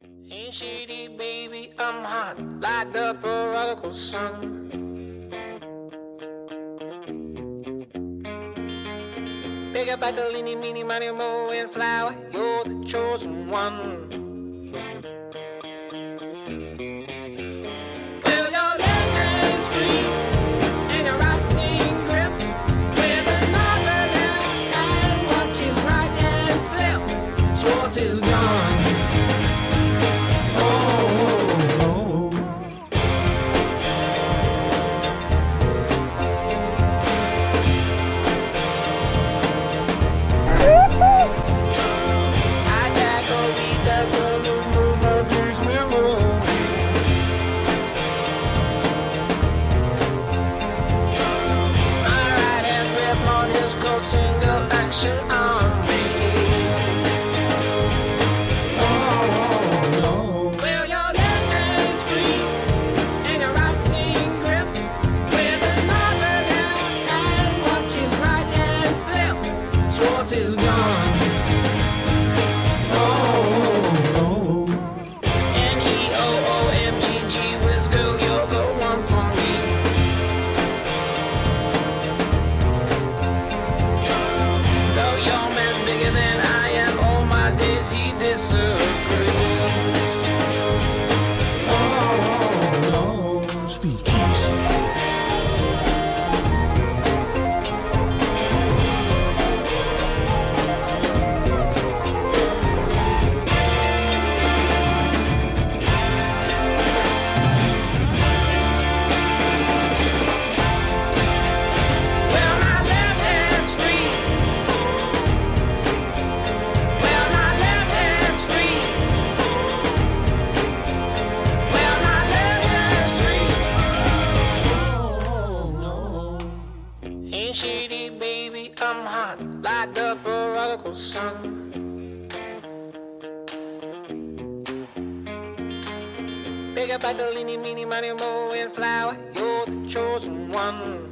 Ain't shady, baby, I'm hot, like the prodigal son. Big up Bartolini, Mini, Money, Mo, and Flower, you're the chosen one. Well, your left hand's free, and your right hand grip, with another left hand watches right and slip. Schwartz is gone. Single action on me. Oh, no. Well, your left hand's free and your right hand grip, with another left hand watches right and slip. Schwartz is gone. Oh, no. Neoomgg, Wiz girl, you're the one for me. He disagrees. Oh, no. Speak easy. Ain't shady, baby, I'm hot, like the prodigal son. Big up Bartolini, Mini, Money, Mo, and Flower, you're the chosen one.